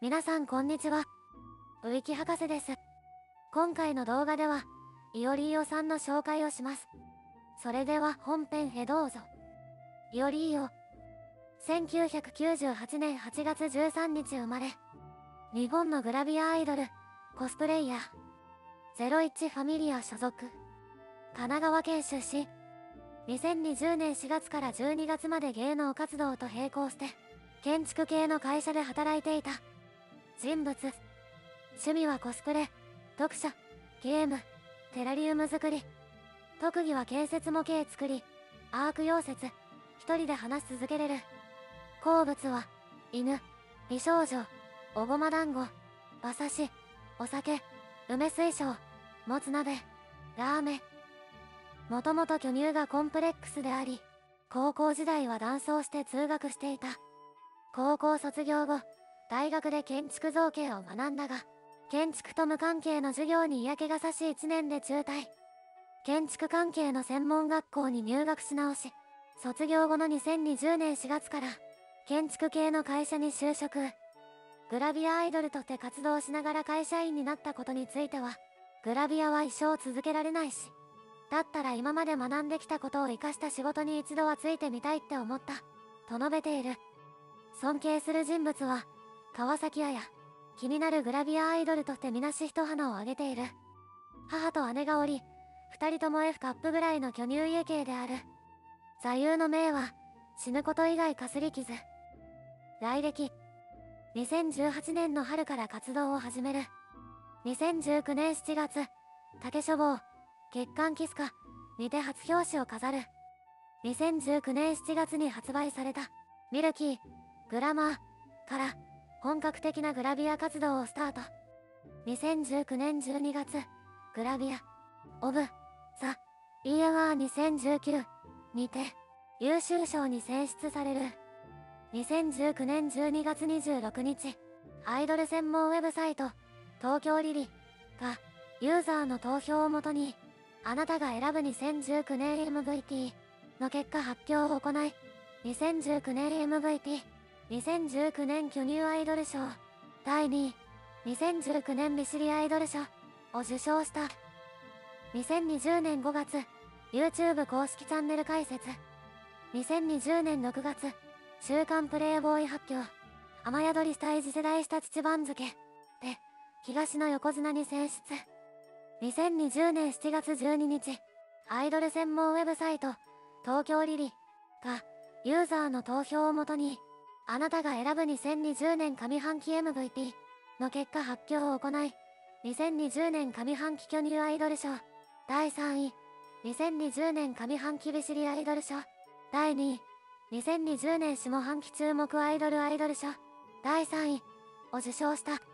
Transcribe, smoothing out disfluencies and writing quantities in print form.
皆さんこんにちは。ウィキ博士です。今回の動画では、いおりーおさんの紹介をします。それでは本編へどうぞ。いおりーお。1998年8月13日生まれ。日本のグラビアアイドル、コスプレイヤー。01ファミリア所属。神奈川県出身。2020年4月から12月まで芸能活動と並行して、建築系の会社で働いていた。人物。趣味はコスプレ、読書、ゲーム、テラリウム作り。特技は建設模型作り、アーク溶接、一人で話し続けれる。好物は、犬、美少女、おごま団子、馬刺し、お酒、梅水晶、もつ鍋、ラーメン。もともと巨乳がコンプレックスであり、高校時代は男装して通学していた。高校卒業後、大学で建築造形を学んだが、建築と無関係の授業に嫌気がさし1年で中退。建築関係の専門学校に入学し直し、卒業後の2020年4月から、建築系の会社に就職。グラビアアイドルとして活動しながら会社員になったことについては、グラビアは一生続けられないし、だったら今まで学んできたことを活かした仕事に一度はついてみたいって思った、と述べている。尊敬する人物は、川崎彩。気になるグラビアアイドルとしてみなし一花を挙げている。母と姉がおり、二人とも F カップぐらいの巨乳家系である。座右の銘は、死ぬこと以外かすり傷。来歴。2018年の春から活動を始める。2019年7月、竹書房、月刊キスカにて初表紙を飾る。2019年7月に発売された、ミルキー、グラマーから、本格的なグラビア活動をスタート。2019年12月、グラビア、オブ、ザ、イヤー2019にて、優秀賞に選出される。2019年12月26日、アイドル専門ウェブサイト、東京リリが、ユーザーの投票をもとに、あなたが選ぶ2019年 MVP の結果発表を行い、2019年 MVP、2019年巨乳アイドル賞、第2位、2019年美尻アイドル賞を受賞した。2020年5月、YouTube 公式チャンネル開設。2020年6月、週刊プレイボーイ発表。雨宿りしたい次世代下乳番付で、東の横綱に選出。2020年7月12日、アイドル専門ウェブサイト、東京リリが、ユーザーの投票をもとに、あなたが選ぶ2020年上半期 MVP の結果発表を行い、2020年上半期巨乳アイドル賞、第3位、2020年上半期美尻アイドル賞、第2位、2020年下半期注目アイドル賞、第3位を受賞した。